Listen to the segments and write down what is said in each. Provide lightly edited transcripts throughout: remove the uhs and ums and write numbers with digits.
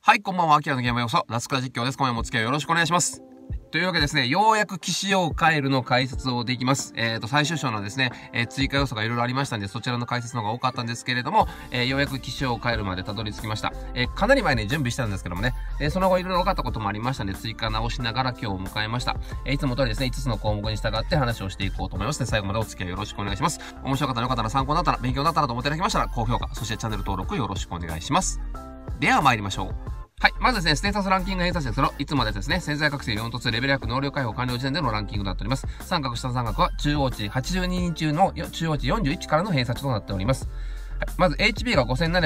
はい、こんばんは。アキラのゲームへようこそ。ラスクラ実況です。今夜もお付き合いよろしくお願いします。というわけでですね、ようやく騎士王カエルの解説をできます。最終章のですね、追加要素がいろいろありましたんで、そちらの解説の方が多かったんですけれども、ようやく騎士王カエルまでたどり着きました。かなり前に準備したんですけどもね、その後いろいろ分かったこともありましたんで、追加直しながら今日を迎えました。いつも通りですね、5つの項目に従って話をしていこうと思いますので、最後までお付き合いよろしくお願いします。面白かったらよかったら参考になったら、勉強になったらと思っていただきましたら、高評価、そしてチャンネル登録よろしくお願いします。では参りましょう。はい。まずですね、ステータスランキング偏差値ですけど、いつもですね、潜在覚醒4突レベルアップ能力解放完了時点でのランキングとなっております。三角下三角は中央値82人中の中央値41からの偏差値となっております。はい。まず HP が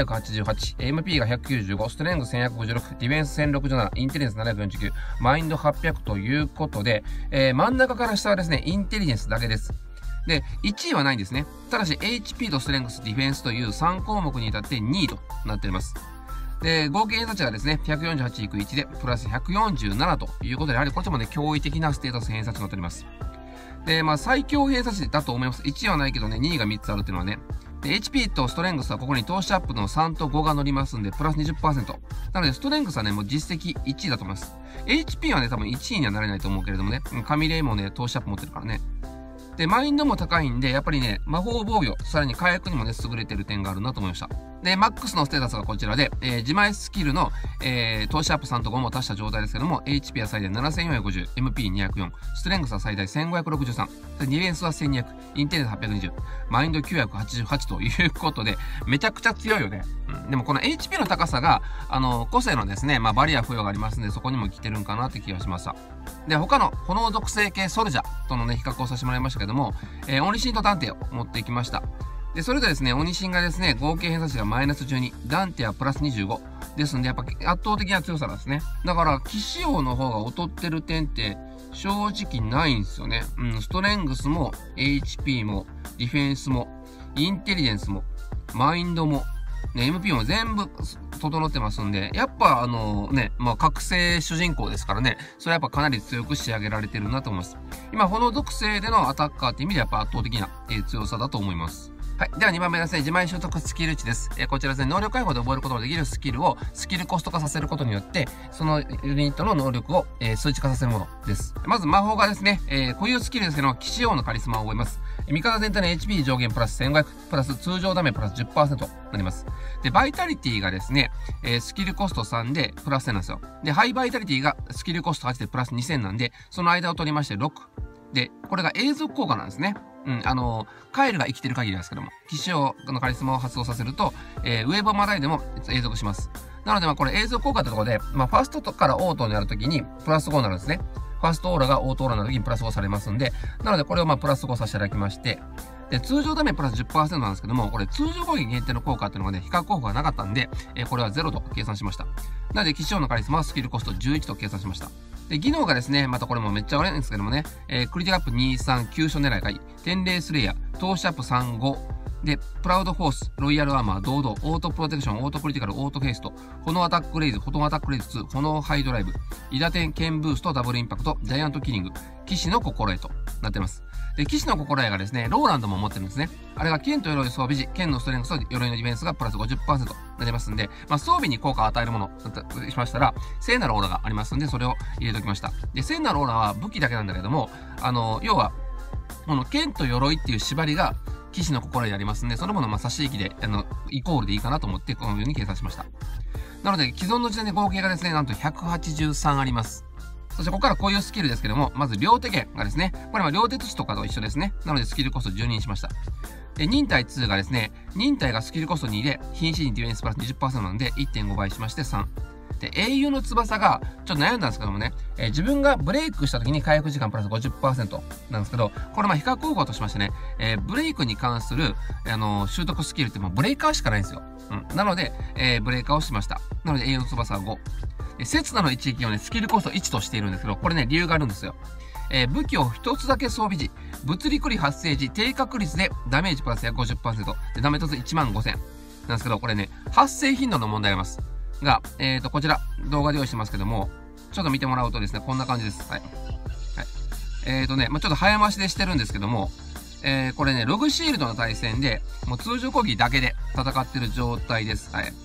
5788、MP が195、ストレングス1156、ディフェンス1067、インテリジェンス749、マインド800ということで、真ん中から下はですね、インテリジェンスだけです。で、1位はないんですね。ただし HP とストレングス、ディフェンスという3項目に至って2位となっております。で、合計偏差値がですね、148いく1で、プラス147ということで、やはりこっちもね、驚異的なステータス偏差値になっております。で、最強偏差値だと思います。1位はないけどね、2位が3つあるっていうのはね。で、HP とストレングスはここに投資アップの3と5が乗りますんで、プラス 20%。なので、ストレングスはね、もう実績1位だと思います。HP はね、多分1位にはなれないと思うけれどもね、神レイもね、投資アップ持ってるからね。で、マインドも高いんで、やっぱりね、魔法防御、さらに火薬にもね、優れてる点があるなと思いました。で、マックスのステータスがこちらで、自前スキルの、投資アップ3と5も足した状態ですけども、HP は最大7450、MP204、ストレングスは最大1563、ディフェンスは1200、インテリジェンス820、マインド988ということで、めちゃくちゃ強いよね。でもこの HP の高さが、個性のですね、バリア付与がありますんで、そこにも来てるんかなって気がしました。で、他の炎属性系ソルジャーとのね、比較をさせてもらいましたけども、オニシンとダンテを持ってきました。で、それでですね、オニシンがですね、合計偏差値がマイナス12、ダンテはプラス25。ですんで、やっぱ圧倒的な強さなんですね。だから、騎士王の方が劣ってる点って、正直ないんですよね。ストレングスも、HP も、ディフェンスも、インテリジェンスも、マインドも、ね、MP も全部整ってますんで、やっぱ覚醒主人公ですからね、それはやっぱかなり強く仕上げられてるなと思います。今、炎属性でのアタッカーって意味でやっぱ圧倒的な強さだと思います。はい。では2番目ですね、自前習得スキル値です。こちらですね、能力解放で覚えることができるスキルをスキルコスト化させることによって、そのユニットの能力を数値化させるものです。まず魔法がですね、固有スキルですけど、騎士王のカリスマを覚えます。味方全体の HP 上限プラス1500、プラス通常ダメプラス 10% になります。で、バイタリティがですね、スキルコスト3でプラス1000なんですよ。で、ハイバイタリティがスキルコスト8でプラス2000なんで、その間を取りまして6。で、これが永続効果なんですね。カエルが生きてる限りですけども、騎士王のカリスマを発動させると、ウェーブをまたいでも永続します。なので、これ永続効果ってところで、ファーストからオートになるときに、プラス5になるんですね。ファーストオーラがオートオーラになるときにプラス5されますんで、なのでこれをプラス5させていただきまして、で、通常ダメプラス 10% なんですけども、これ通常攻撃限定の効果っていうのがね、比較効果がなかったんで、これは0と計算しました。なので、騎士王のカリスマはスキルコスト11と計算しました。で、技能がですね、またこれもめっちゃ悪いんですけどもね、クリティカアップ2、3、急所狙いがいい、天霊スレイヤー、投資アップ3、5、で、プラウドフォース、ロイヤルアーマー、堂々、オートプロテクション、オートクリティカル、オートフェイスト、炎アタックレイズ、炎アタックレイズ2、炎ハイドライブ、イダテン、ケンブースト、ダブルインパクト、ジャイアントキリング、騎士の心得となっています。で、騎士の心得がですね、ローランドも持ってるんですね。あれが剣と鎧装備時、剣のストレングスと鎧のディフェンスがプラス 50% になりますんで、装備に効果を与えるものだとしましたら、聖なるオーラがありますんで、それを入れておきました。で、聖なるオーラは武器だけなんだけども、要は、この剣と鎧っていう縛りが、騎士の心得でありますんで、そのものを差し引きで、イコールでいいかなと思って、このように計算しました。なので、既存の時点で合計がですね、なんと183あります。そしてここからこういうスキルですけども、まず両手剣がですね、これは両手土とかと一緒ですね。なのでスキルコスト12にしました。で、忍耐2がですね、忍耐がスキルコスト2で、瀕死にディフェンスプラス 20% なので 1.5 倍しまして3。で、英雄の翼が、ちょっと悩んだんですけどもね、自分がブレイクした時に回復時間プラス 50% なんですけど、これ比較効果としましてね、ブレイクに関する、習得スキルってブレイカーしかないんですよ。なので、ブレイカーをしました。なので、英雄の翼は5。刹那の一撃をね、スキルコスト1としているんですけど、これね、理由があるんですよ。武器を1つだけ装備時、物理繰り発生時、低確率でダメージプラス 150%、で、ダメージ15000なんですけど、これね、発生頻度の問題があります。が、こちら、動画で用意してますけども、ちょっと見てもらうとですね、こんな感じです。はい。はい。ちょっと早回しでしてるんですけども、これね、ログシールドの対戦で、もう通常攻撃だけで戦ってる状態です。はい。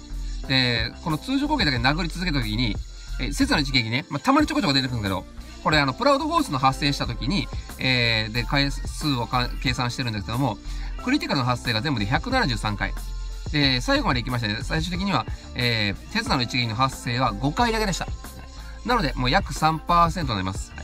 で、この通常攻撃だけ殴り続けた時に、刹那の一撃ね、たまにちょこちょこ出てくるんだけど、これプラウドフォースの発生した時に、で、回数を計算してるんですけども、クリティカルの発生が全部で173回。で、最後まで行きましたね。最終的には、刹那の一撃の発生は5回だけでした。なので、もう約 3% になります。はい、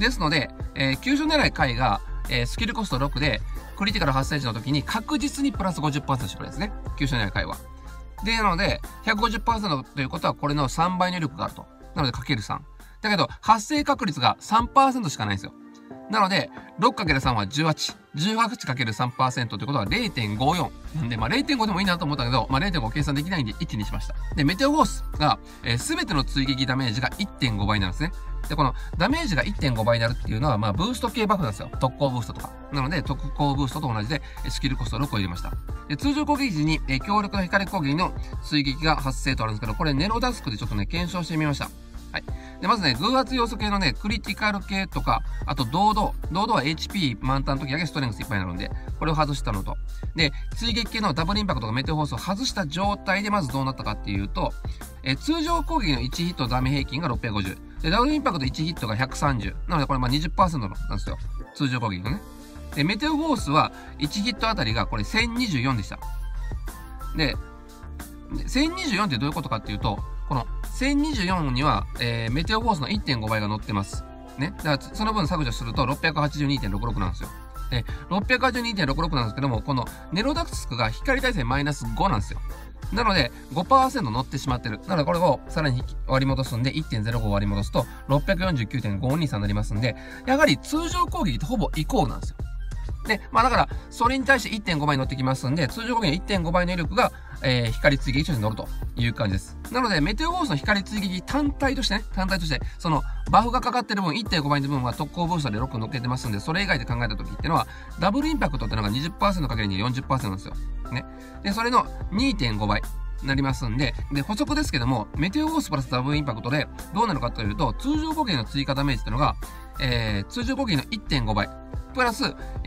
ですので、急所狙い回が、スキルコスト6で、クリティカル発生時の時に確実にプラス 50% してくるんですね。急所狙い回は。で、なので、150% ということはこれの3倍の威力があると。なので、かける3。だけど、発生確率が 3% しかないんですよ。なので、6×3 は18。18×3% ということは 0.54。なんで、0.5 でもいいなと思ったけど、0.5 計算できないんで1にしました。で、メテオフォースが、すべての追撃ダメージが 1.5 倍なんですね。で、このダメージが 1.5 倍になるっていうのは、ブースト系バフなんですよ。特攻ブーストとか。なので、特攻ブーストと同じで、スキルコスト6を入れました。で、通常攻撃時に、強力な光攻撃の追撃が発生とあるんですけど、これネロダスクでちょっとね、検証してみました。はい。で、まずね、偶発要素系のね、クリティカル系とか、あと堂々。堂々は HP 満タンの時だけストレングスいっぱいになるんで、これを外したのと。で、追撃系のダブルインパクトとかメテオフォースを外した状態でまずどうなったかっていうと、通常攻撃の1ヒットダメ平均が650。で、ダブルインパクト1ヒットが130。なのでこれ20% なんですよ。通常攻撃のね。で、メテオフォースは1ヒットあたりがこれ1024でした。で、1024ってどういうことかっていうと、この1024には、メテオフォースの 1.5 倍が載ってます。ね。だから、その分削除すると 682.66 なんですよ。で、682.66 なんですけども、このネロダスクが光耐性マイナス5なんですよ。なので、5% 乗ってしまってる。なので、これをさらに割り戻すんで、1.05 割り戻すと、649.523 になりますんで、やはり通常攻撃とほぼイコールなんですよ。で、だから、それに対して 1.5 倍乗ってきますんで、通常攻撃の 1.5 倍の威力が、光追撃として乗るという感じです。なので、メテオフォースの光追撃単体としてね、その、バフがかかってる分、1.5 倍の分は特攻ブーストで6乗っけてますんで、それ以外で考えた時っていうのは、ダブルインパクトってのが 20% かけるに 40% なんですよ。ね。で、それの 2.5 倍。なりますんで、で、補足ですけども、メテオフォースプラスダブルインパクトで、どうなるかというと、通常攻撃の追加ダメージっていうのが、通常攻撃の 1.5 倍、プラス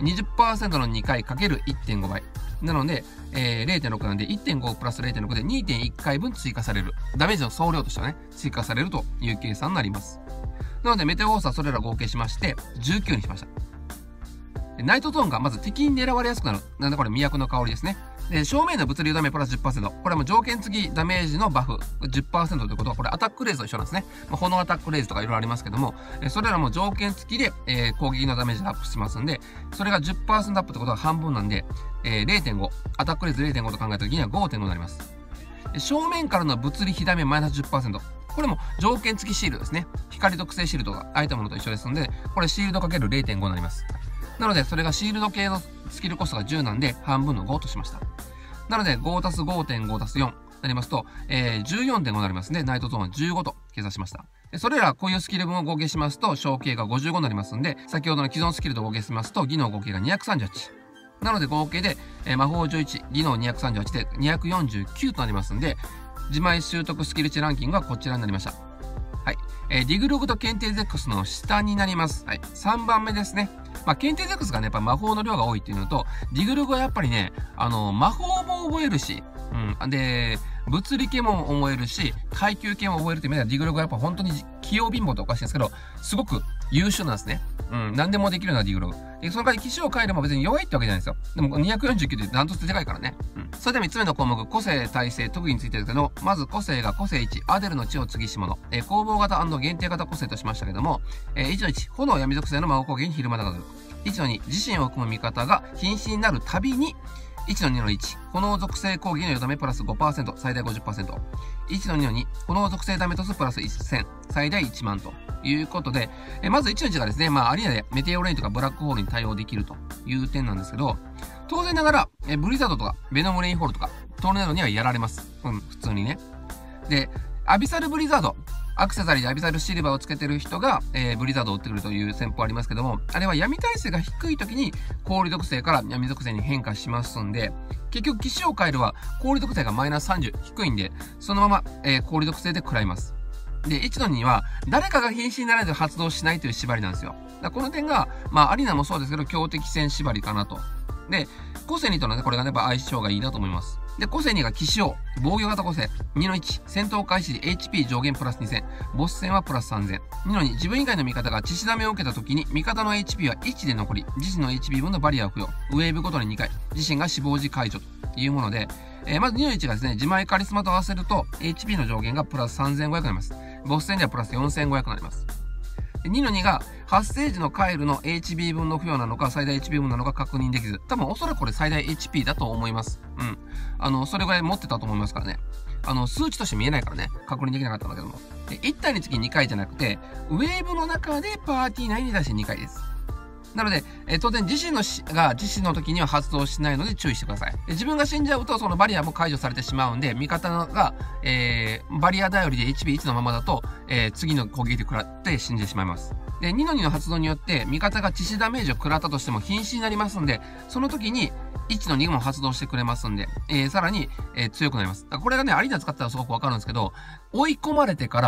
20% の2回かける 1.5 倍。なので、0.6 なんで 1.5 プラス 0.6 で 2.1 回分追加される。ダメージの総量としてはね、追加されるという計算になります。なので、メテオフォースはそれら合計しまして、19にしました。ナイトゾーンがまず敵に狙われやすくなる。なんでこれ、魅惑の香りですね。で、正面の物理ダメプラス 10%。これはもう条件付きダメージのバフ 10% ということは、これアタックレイズと一緒なんですね。炎アタックレイズとかいろいろありますけども、それらも条件付きで、攻撃のダメージがアップしますんで、それが 10% アップってことは半分なんで、0.5。アタックレイズ 0.5 と考えた時には 5.5 になります。正面からの物理火ダメマイナス 10%。これも条件付きシールドですね。光特性シールドが空いたものと一緒ですので、これシールドかける 0.5 になります。なので、それがシールド系のスキルコストが10なんで、半分の5としました。なので、5たす 5.5 たす4なりますと、14.5 になりますね。ナイトゾーンは15と計算しました。それら、こういうスキル分を合計しますと、小計が55になりますんで、先ほどの既存スキルと合計しますと、技能合計が238。なので、合計で、魔法11、技能238で249となりますんで、自前習得スキル値ランキングはこちらになりました。はい。ディグログと検定ゼックスの下になります。はい。3番目ですね。検定ゼックスがね、やっぱ魔法の量が多いっていうのと、ディグログはやっぱりね、魔法も覚えるし、で、物理系も覚えるし、階級系も覚えるっていう意味では、ディグログはやっぱ本当に器用貧乏っておかしいんですけど、すごく優秀なんですね。何でもできるようなディグログ。で、その代わり機種を変えれば別に弱いってわけじゃないですよ。でも249ってダントツでかいからね。それでは3つ目の項目、個性、耐性、特技についてですけど、まず個性が個性1、アデルの血を継ぎし者。攻防型&限定型個性としましたけども、1の1、炎闇属性の魔法攻撃に昼間が出る。1の2、自身を含む味方が瀕死になるたびに、1の2の1、炎属性攻撃の4ダメプラス 5%、最大 50%。1の2の2、炎属性ダメトスプラス1000、最大1万ということで、まず1の1がですね、アリーナでメテオレインとかブラックホールに対応できるという点なんですけど、当然ながら、ブリザードとか、ベノムレインホールとか、トーネードにはやられます。普通にね。で、アビサルブリザード、アクセサリーでアビサルシルバーをつけてる人が、ブリザードを打ってくるという戦法ありますけども、あれは闇耐性が低い時に氷属性から闇属性に変化しますんで、結局騎士を変えるは氷属性がマイナス30低いんで、そのまま、氷属性で食らいます。で、1の2は、誰かが瀕死にならないと発動しないという縛りなんですよ。この点が、アリーナもそうですけど、強敵戦縛りかなと。で、個性2とのね、これがね、やっぱ相性がいいなと思います。 で、個性2が騎士王、防御型個性、2の1、戦闘開始時 HP 上限プラス2000、ボス戦はプラス3000。2の2、自分以外の味方が致死ダメを受けた時に、味方の HP は1で残り、自身の HP 分のバリアを付与、ウェーブごとに2回、自身が死亡時解除というもので、まず2の1がですね、自前カリスマと合わせると、HP の上限がプラス3500になります。ボス戦ではプラス4500になります。2の2が、発生時のカエルの HB 分の付与なのか、最大 HP 分なのか確認できず、多分おそらくこれ最大 HP だと思います。それぐらい持ってたと思いますからね。数値として見えないからね、確認できなかったんだけども。で、1体につき2回じゃなくて、ウェーブの中でパーティー内に出して2回です。なので、当然自身の時には発動しないので注意してください。自分が死んじゃうと、そのバリアも解除されてしまうんで、味方が、バリア頼りで HP1 のままだと、次の攻撃で食らって死んでしまいます。で、2の2の発動によって、味方が致死ダメージを食らったとしても瀕死になりますんで、その時に、1の2も発動してくれますんで、さらに、強くなります。だからこれがね、アリーナ使ったらすごくわかるんですけど、追い込まれてから、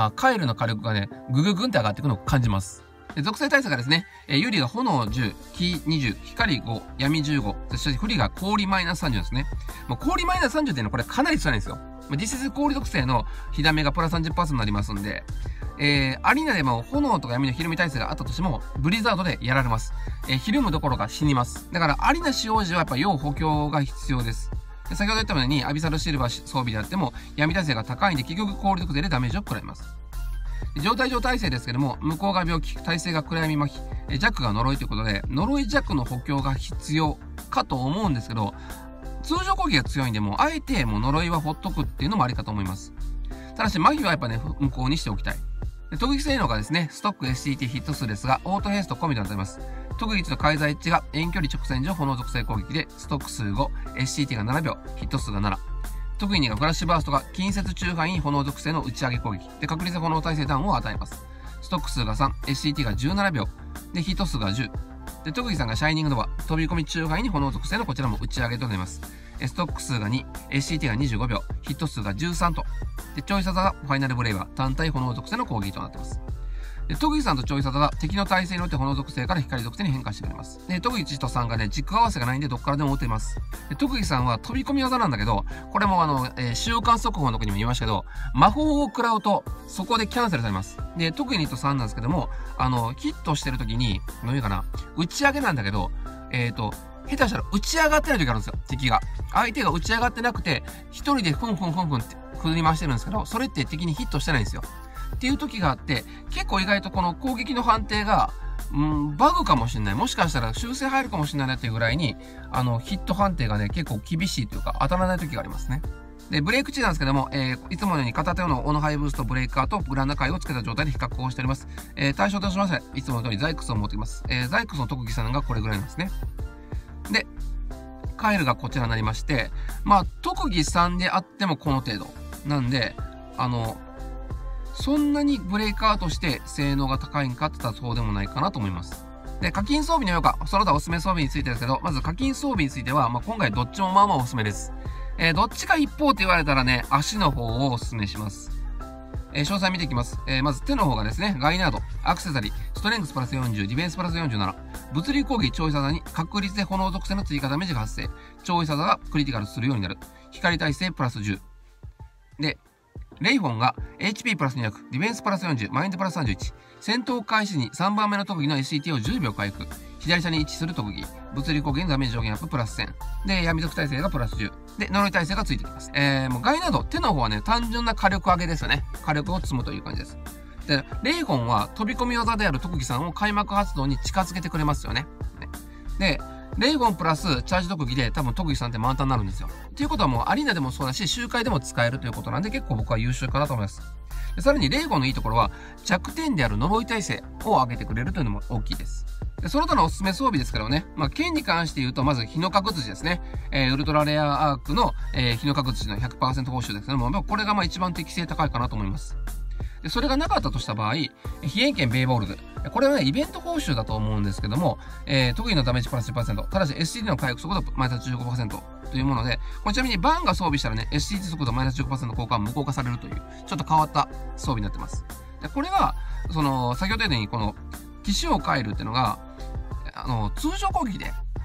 カエルの火力がね、ぐぐぐんって上がっていくのを感じます。属性耐性がですね、ユリが炎10、火20、光5、闇15、そしてフリが氷マイナス30ですね。もう氷マイナス30っていうのはこれかなり強いんですよ。実質氷属性の火ダメがプラス 30% になりますんで、アリーナでも炎とか闇のひるみ耐性があったとしても、ブリザードでやられます。ひるむどころか死にます。だからアリーナ使用時はやっぱ要補強が必要です。で先ほど言ったように、アビサルシルバー装備であっても、闇耐性が高いんで、結局氷属性でダメージを食らいます。状態上耐性ですけども、向こうが病気、耐性が暗闇麻痺、弱が呪いということで、呪い弱の補強が必要かと思うんですけど、通常攻撃が強いんで、もうあえてもう呪いはほっとくっていうのもありかと思います。ただし、麻痺はやっぱね、無効にしておきたい。特技性能がですね、ストック SCT ヒット数ですが、オートヘイスト込みとなっています。特技値と介在値が遠距離直線上炎属性攻撃で、ストック数5、SCT が7秒、ヒット数が7。特に2がフラッシュバーストが近接中範囲炎属性の打ち上げ攻撃で確率炎耐性ダウンを与えます。ストック数が3、SCT が17秒でヒット数が10で特技さんがシャイニングドア飛び込み中範囲に炎属性のこちらも打ち上げとなります。ストック数が2、SCT が25秒ヒット数が13とでチョイサザがファイナルブレイは単体炎属性の攻撃となっています。で特技さんとチョイサザが敵の耐性によって炎属性から光属性に変化してくれます。で特技1と3がね軸合わせがないんでどっからでも打てます。で特技さんは飛び込み技なんだけどこれも習慣速報の時にも言いましたけど魔法を食らうとそこでキャンセルされます。で特技2と3なんですけどもヒットしてる時にどういうかな打ち上げなんだけど下手したら打ち上がってない時があるんですよ敵が。相手が打ち上がってなくて一人でふんふんふんふんって振り回してるんですけどそれって敵にヒットしてないんですよ。っていう時があって、結構意外とこの攻撃の判定が、バグかもしれない。もしかしたら修正入るかもしれないなっていうぐらいに、ヒット判定がね、結構厳しいというか、当たらない時がありますね。で、ブレイク値なんですけども、いつものように片手のオノハイブーストブレイカーとグランダカイをつけた状態で比較をしております。対象としまして、いつもの通りザイクスを持ってきます。ザイクスの特技さんがこれぐらいなんですね。で、カエルがこちらになりまして、まあ、特技3であってもこの程度。なんで、そんなにブレイカーとして性能が高いんかって言ったらそうでもないかなと思います。で、課金装備のようか、その他おすすめ装備についてですけど、まず課金装備については、今回どっちもまあまあおすすめです。どっちか一方って言われたらね、足の方をおすすめします。詳細見ていきます。まず手の方がですね、ガイナード、アクセサリー、ストレングスプラス40、ディフェンスプラス47、物理攻撃超位技に確率で炎属性の追加ダメージが発生、超位技がクリティカルするようになる、光耐性プラス10。で、レイフォンが HP プラス200、ディフェンスプラス40、マインドプラス31、戦闘開始に3番目の特技の SCT を10秒回復、左下に位置する特技、物理攻撃のダメージ上限アッププラス1000、で、闇属耐性がプラス10、で、呪い耐性がついてきます。もうガイナード、手の方はね、単純な火力上げですよね。火力を積むという感じです。で、レイフォンは飛び込み技である特技さんを開幕発動に近づけてくれますよね。で、レイフォンプラスチャージ特技で多分特技さんって満タンになるんですよ。っていうことはもうアリーナでもそうだし、周回でも使えるということなんで結構僕は優秀かなと思います。でさらにレイフォンのいいところは弱点である呪い耐性を上げてくれるというのも大きいです。でその他のおすすめ装備ですけどね、剣に関して言うとまず日の角槌ですね。ウルトラレアアークの、日の角槌の 100% 報酬ですけども、これが一番適性高いかなと思います。でそれがなかったとした場合、飛燕剣ベイボールズ。これはね、イベント報酬だと思うんですけども、特技のダメージプラス 10%、ただし SCD の回復速度マイナス 15% というもので、これちなみにバンが装備したらね、SCD 速度マイナス 15% 効果は無効化されるという、ちょっと変わった装備になってます。でこれが、先ほど言ったように、この、騎士を変えるっていうのが、通常攻撃で、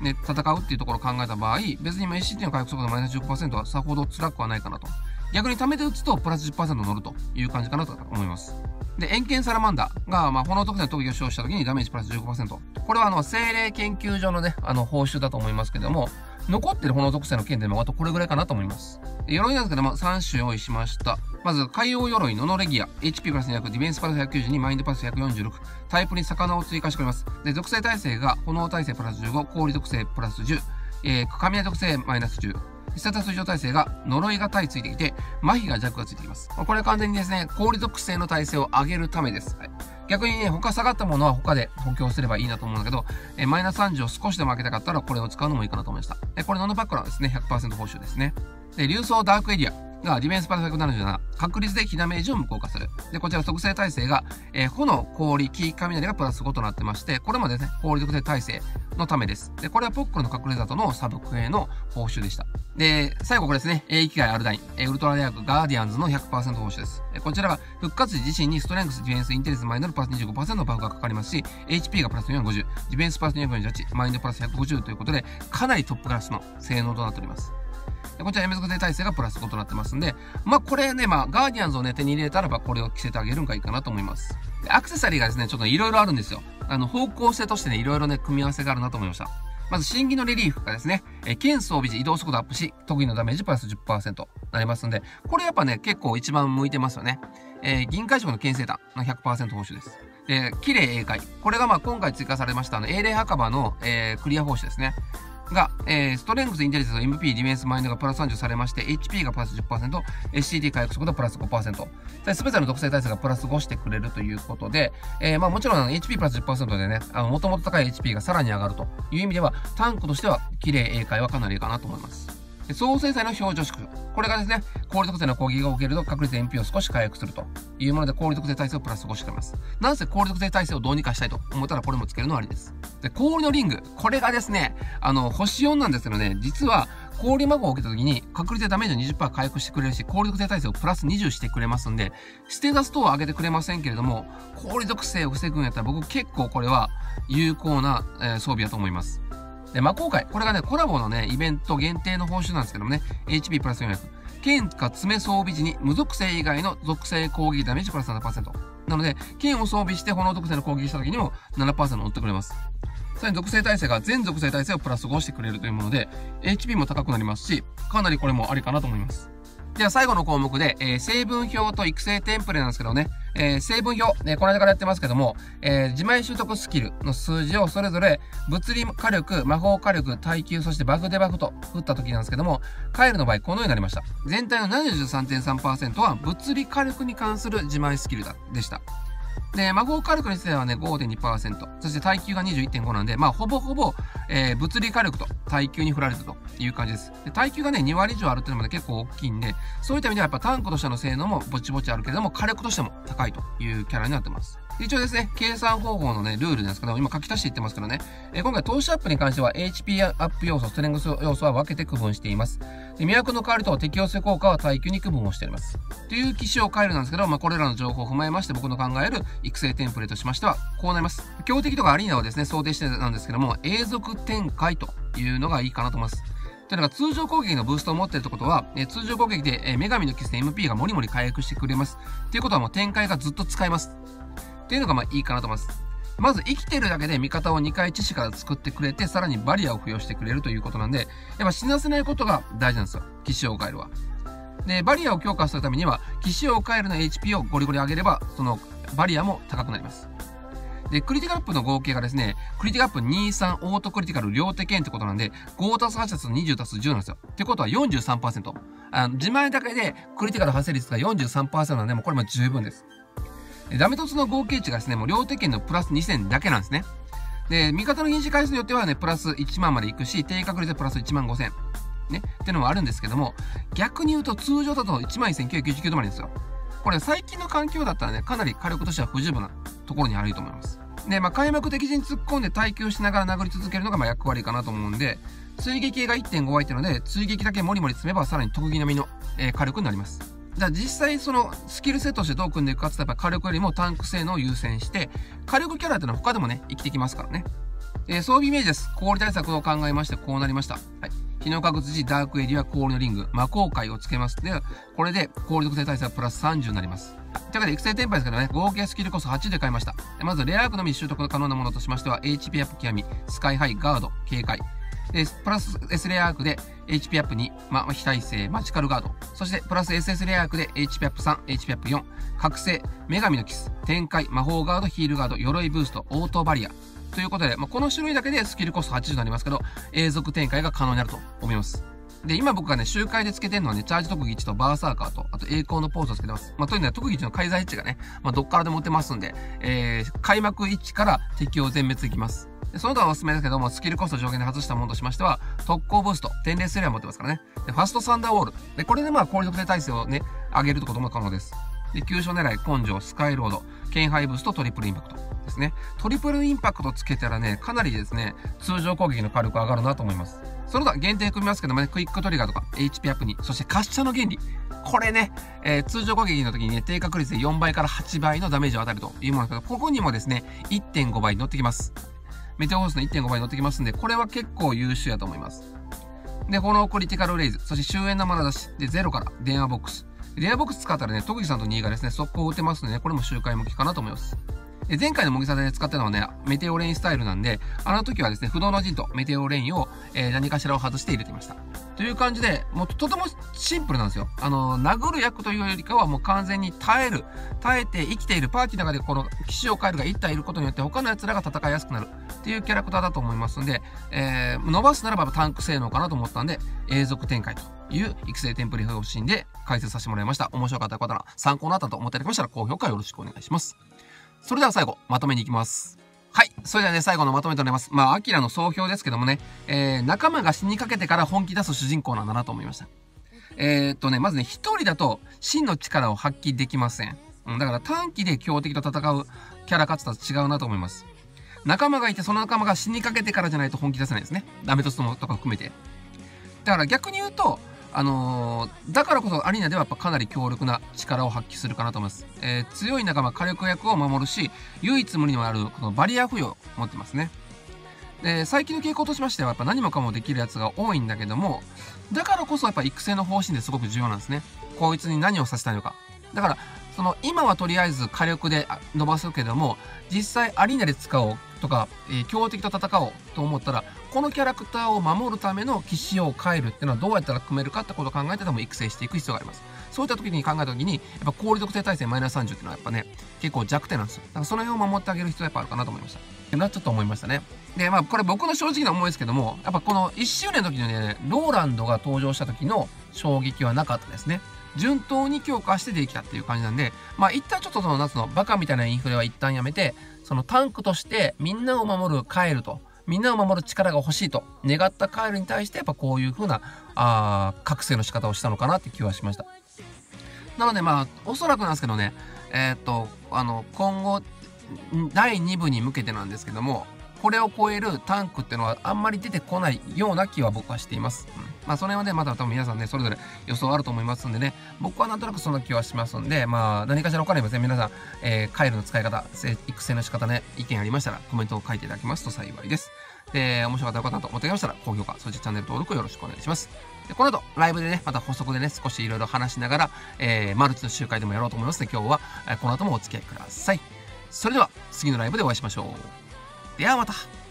ね、戦うっていうところを考えた場合、別に今 SCT の回復速度マイナス 15% はさほど辛くはないかなと。逆に貯めて打つとプラス 10% 乗るという感じかなと思います。で、円剣サラマンダが、炎特性の特技を使用した時にダメージプラス 15%。これは精霊研究所のね、報酬だと思いますけども、残ってる炎特性の剣でもあとこれぐらいかなと思います。鎧なんですけども、3種用意しました。まず、海洋鎧、ノノレギア、HP プラス200、ディフェンスプラス192、マインドプラス146、タイプに魚を追加してくれます。で、属性耐性が、炎耐性プラス15、氷属性プラス10、雷属性マイナス10、必殺水上耐性が呪いが耐ついてきて、麻痺が弱がついてきます。これは完全にですね、氷属性の耐性を上げるためです。はい、逆にね、他下がったものは他で補強すればいいなと思うんだけど、マイナス30を少しでも上げたかったらこれを使うのもいいかなと思いました。これノノバックラーですね、100% 報酬ですね。で、竜装ダークエリアがディフェンスプラス177、確率で火ダメージを無効化する。で、こちら特性耐性が、炎、氷、木、雷がプラス5となってまして、これもですね、氷属性耐性のためです。で、これはポックルの隠れ里のサブクエの報酬でした。で、最後これですね、生きがいアルダイン、ウルトラレアクガーディアンズの 100% 報酬です。こちらが復活時自身にストレングス、ディフェンス、インテリス、マインドのプラス 25% のバフがかかりますし、HP がプラス450、ディフェンスプラス248、マインドプラス150ということで、かなりトップクラスの性能となっております。こちら M 属性耐性がプラス5となってますんで、これね、ガーディアンズをね、手に入れたらばこれを着せてあげるんがいいかなと思います。で、アクセサリーがですね、ちょっといろいろあるんですよ。方向性としてね、いろいろね、組み合わせがあるなと思いました。まず、新技のレリーフがですね、剣装備時移動速度アップし、特技のダメージプラス 10% なりますんで、これやっぱね、結構一番向いてますよね。銀海色の剣聖弾の 100% 報酬です。綺麗英会。これが今回追加されました英霊墓場の、クリア報酬ですね。が、ストレングス、インテリジェンス、MP、ディフェンス、マインドがプラス30されまして、HP がプラス 10%、SCT 回復速度プラス 5%、すべての特性耐性がプラス5してくれるということで、もちろん HP プラス 10% でね、もともと高い HP がさらに上がるという意味では、タンクとしては、綺麗英会はかなりいいかなと思います。総制裁の表情縮。これがですね、氷属性の攻撃が受けると確率で MP を少し回復するというもので、氷属性耐性をプラス5してくれます。なんせ氷属性耐性をどうにかしたいと思ったらこれもつけるのはありです。で、氷のリング。これがですね、星4なんですけどね、実は氷魔法を受けた時に確率でダメージを 20% 回復してくれるし、氷属性耐性をプラス20してくれますんで、ステータス等は上げてくれませんけれども、氷属性を防ぐんやったら僕結構これは有効な、装備だと思います。で、魔法界。これがね、コラボのね、イベント限定の報酬なんですけどもね、HP プラス400。剣か爪装備時に無属性以外の属性攻撃ダメージプラス 7%。なので、剣を装備して炎属性の攻撃した時にも 7% 乗ってくれます。さらに属性耐性が全属性耐性をプラス5してくれるというもので、HP も高くなりますし、かなりこれもありかなと思います。では最後の項目で、成分表と育成テンプレなんですけどね、成分表、この間からやってますけども、自前習得スキルの数字をそれぞれ物理火力、魔法火力、耐久、そしてバフデバフと振った時なんですけども、カエルの場合このようになりました。全体の 73.3% は物理火力に関する自前スキルでした。で、魔法火力についてはね、5.2%。そして耐久が 21.5 なんで、ほぼほぼ、物理火力と耐久に振られたという感じです。で、耐久がね、2割以上あるっていうのもね、結構大きいんで、そういった意味ではやっぱタンクとしての性能もぼちぼちあるけれども、火力としても高いというキャラになってます。一応ですね、計算方法のね、ルールなんですけど、今書き足していってますけどね、今回投資アップに関しては HP アップ要素、ストレングス要素は分けて区分しています。で、魅惑の代わりと適応性効果は耐久に区分をしております。という機種を変えるなんですけど、これらの情報を踏まえまして、僕の考える育成テンプレとしましては、こうなります。強敵とかアリーナをですね、想定してなんですけども、永続展開というのがいいかなと思います。というのが通常攻撃のブーストを持っているってことは、通常攻撃で女神のキスで MP がもりもり回復してくれます。ということはもう展開がずっと使えます。っていうのがいいかなと思います。まず生きてるだけで味方を2回知識から作ってくれて、さらにバリアを付与してくれるということなんで、やっぱ死なせないことが大事なんですよ。騎士王カエルは。で、バリアを強化するためには、騎士王カエルの HP をゴリゴリ上げれば、そのバリアも高くなります。で、クリティカルアップの合計がですね、クリティカルアップ2、3、オートクリティカル両手剣ってことなんで、5たす8たす20たす10なんですよ。ってことは 43%。自前だけでクリティカル発生率が 43% なんで、もうこれも十分です。ダメ凸の合計値がですね、もう両手剣のプラス2000だけなんですね。で、味方の瀕死回数によってはね、プラス1万までいくし、低確率でプラス1万5000。ね。っていうのもあるんですけども、逆に言うと通常だと 11,999 止まりですよ。これ最近の環境だったらね、かなり火力としては不十分なところにあると思います。で、開幕敵陣に突っ込んで耐久しながら殴り続けるのが役割かなと思うんで、追撃が 1.5 湧いてるので、追撃だけモリモリ積めばさらに特技並みの、火力になります。じゃあ実際そのスキルセットとしてどう組んでいくかって言ったら火力よりもタンク性能を優先して、火力キャラってのは他でもね、生きてきますからね。 装備イメージです。氷対策を考えまして、こうなりました。はい。日の確実ダークエリア、氷のリング、魔鋼塊をつけます。で、これで氷属性耐性はプラス30になります。というわけで、育成テンパですけどね、合計スキルコスト8で買いました。まず、レアアークのみ習得可能なものとしましては、HP アップ極み、スカイハイ、ガード、警戒。で、プラス S レアアークで HP アップ2、非耐性、マジカルガード。そして、プラス SS レアアークで HP アップ3、HP アップ4、覚醒、女神のキス、展開、魔法ガード、ヒールガード、鎧ブースト、オートバリア。ということで、この種類だけでスキルコスト80になりますけど、永続展開が可能になると思います。で、今僕がね、周回でつけてるのはね、チャージ特技1とバーサーカーと、あと栄光のポーズをつけてます。というのは特技1の開催位置がね、どっからでも打てますんで、開幕位置から敵を全滅できます。でその他はおすすめですけども、スキルコスト上限で外したものとしましては、特攻ブースト、天霊スレア持ってますからね。で、ファストサンダーウォール。で、これで氷属性耐性をね、上げることも可能です。で、急所狙い、根性、スカイロード、剣ハイブースト、トリプルインパクトですね。トリプルインパクトつけたらね、かなりですね、通常攻撃の火力上がるなと思います。その他、限定組みますけどもね、クイックトリガーとか、HP アップに、そして滑車の原理。これね、通常攻撃の時にね、低確率で4倍から8倍のダメージを与えるというものですけど、ここにもですね、1.5 倍乗ってきます。メテオホースの 1.5 倍乗ってきますんで、これは結構優秀やと思います。で、このクリティカルレイズ、そして終焉の眼差し、で、0から電話ボックス。電話ボックス使ったらね、特技さんと2がですね、速攻打てますので、ね、これも周回向きかなと思います。前回の模擬サで使ったのはね、メテオレインスタイルなんで、あの時はですね、不動の陣とメテオレインを、何かしらを外して入れていました。という感じで、もうとてもシンプルなんですよ。殴る役というよりかはもう完全に耐えて生きているパーティーの中でこの騎士を変えるが1体いることによって他の奴らが戦いやすくなるっていうキャラクターだと思いますんで、伸ばすならばタンク性能かなと思ったんで、永続展開という育成テンプレ方針で解説させてもらいました。面白かった方は参考になったと思っていただきましたら高評価よろしくお願いします。それでは最後、まとめに行きます。はい。それではね、最後のまとめとなります。アキラの総評ですけどもね、仲間が死にかけてから本気出す主人公なんだなと思いました。まずね、一人だと真の力を発揮できません。だから短期で強敵と戦うキャラ勝つと違うなと思います。仲間がいて、その仲間が死にかけてからじゃないと本気出せないですね。ダメとストモとか含めて。だから逆に言うと、だからこそアリーナではやっぱかなり強力な力を発揮するかなと思います。強い仲間、火力役を守るし、唯一無二のあるこのバリア付与を持ってますね。で、最近の傾向としましてはやっぱ何もかもできるやつが多いんだけども、だからこそやっぱ育成の方針ですごく重要なんですね。こいつに何をさせたいのか。だから、今はとりあえず火力で伸ばすけども、実際アリーナで使おうとか、強敵と戦おうと思ったら、このキャラクターを守るための騎士を変えるっていうのはどうやったら組めるかってことを考えて多分育成していく必要があります。そういった時に考えた時に、やっぱ氷属性耐性マイナス30っていうのはやっぱね、結構弱点なんですよ。だからその辺を守ってあげる必要がやっぱあるかなと思いました。ってなちょっと思いましたね。で、これ僕の正直な思いですけども、やっぱこの1周年の時にね、ローランドが登場した時の衝撃はなかったですね。順当に強化してできたっていう感じなんで、一旦ちょっとバカみたいなインフレは一旦やめて、タンクとしてみんなを守るカエルと、みんなを守る力が欲しいと願ったカエルに対してやっぱこういう風な、覚醒の仕方をしたのかなって気はしました。なのでおそらくなんですけどね、今後、第2部に向けてなんですけども、これを超えるタンクっていうのはあんまり出てこないような気は僕はしています。その辺はね、まだ多分皆さんね、それぞれ予想あると思いますんでね、僕はなんとなくそんな気はしますんで、何かしら分かりません。皆さん、カエルの使い方、育成の仕方ね、意見ありましたらコメントを書いていただきますと幸いです。で、面白かったらよかったなと思っていましたら、高評価、そしてチャンネル登録よろしくお願いします。で、この後、ライブでね、また補足でね、少しいろいろ話しながら、マルチの集会でもやろうと思いますので、今日は、この後もお付き合いください。それでは、次のライブでお会いしましょう。ではまた。